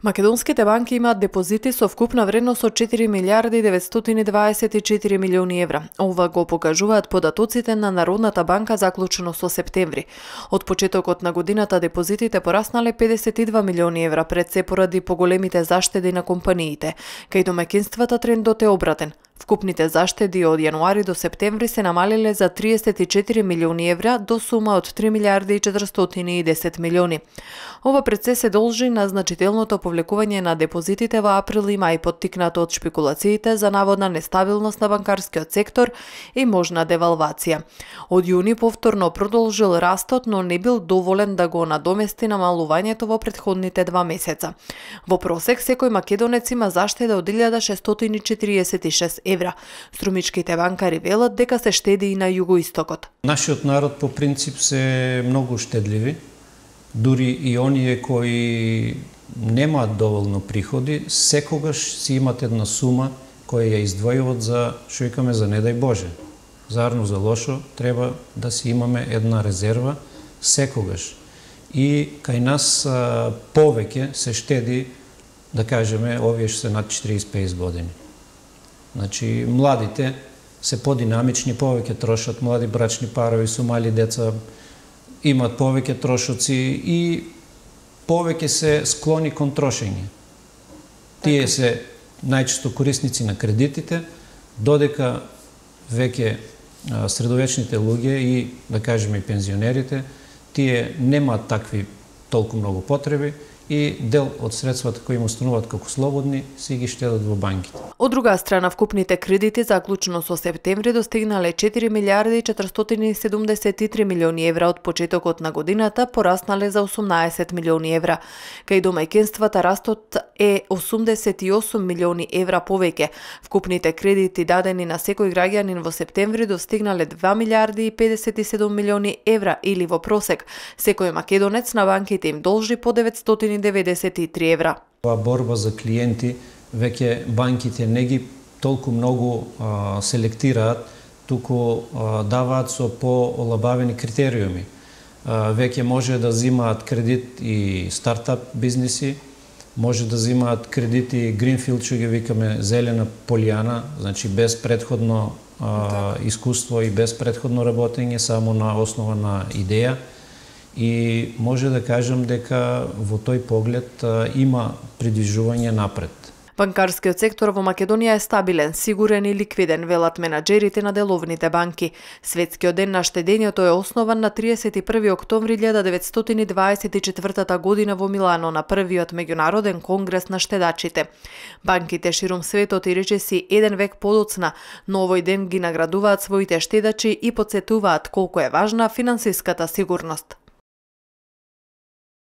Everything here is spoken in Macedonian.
Македонските банки имаат депозити со вкупна вредност од 4 милиарди 924 милиони евра. Ова го покажуваат податоците на Народната банка заклучено со септември. Од почетокот на годината депозитите пораснале 52 милиони евра, пред се поради поголемите заштеди на компаниите. Кај домаќинствата трендот е обратен. Вкупните заштеди од јануари до септември се намалиле за 34 милиони евра до сума од 3 милиарди и 410 милиони. Ова пред се должи на значителното повлекување на депозитите во април и мај, поттикнато од шпекулациите за наводна нестабилност на банкарскиот сектор и можна девалвација. Од јуни повторно продолжил растот, но не бил доволен да го надомести намалувањето во претходните 2 месеца. Во просек секој македонец има заштеда од 1646 евра. Струмичките банкари велат дека се штеди и на југоистокот. Нашиот народ по принцип се многу штедливи, дури и оние кои немаат доволно приходи, секогаш си имат една сума која ја издвојуват за, што викаме, за не дај Боже. Зарно за лошо треба да си имаме една резерва секогаш. И кај нас повеќе се штеди, да кажеме, овие што се над 45 години. Значи, младите се подинамични, повеќе трошат, млади брачни парови со мали деца имат повеќе трошоци и повеќе се склони кон трошење. Тие се најчесто корисници на кредитите, додека веќе средовечните луѓе и, да кажеме, и пензионерите, тие немаат такви толку многу потреби и дел од средствата кои им остануваат како слободни си ги штедат во банките. Од друга страна, вкупните кредити заклучено со септември достигнале 4 милиарди 473 милиони евра од почетокот на годината, пораснале за 18 милиони евра. Кај домаќинствата растот е 88 милиони евра повеќе. Вкупните кредити дадени на секој граѓанин во септември достигнале 2 милиарди 57 милиони евра, или во просек секој македонец на банките им должи по 993 евра. Ова борба за клиенти, веќе банките не ги толку многу селектираат, туку даваат со поолабавени критериуми. Веќе може да земаат кредит и стартап бизнеси, може да земаат кредити гринфилд, што ги викаме зелена полијана, значи без претходно искуство и без претходно работење, само на основа на идеја. И може да кажем дека во тој поглед има придвижување напред. Банкарскиот сектор во Македонија е стабилен, сигурен и ликвиден, велат менаџерите на деловните банки. Светскиот ден на штедењето е основан на 31 октомври 1924 година во Милано на првиот меѓународен конгрес на штедачите. Банките ширум светот и речиси еден век подоцна, но овој ден ги наградуваат своите штедачи и потсетуваат колку е важна финансиската сигурност.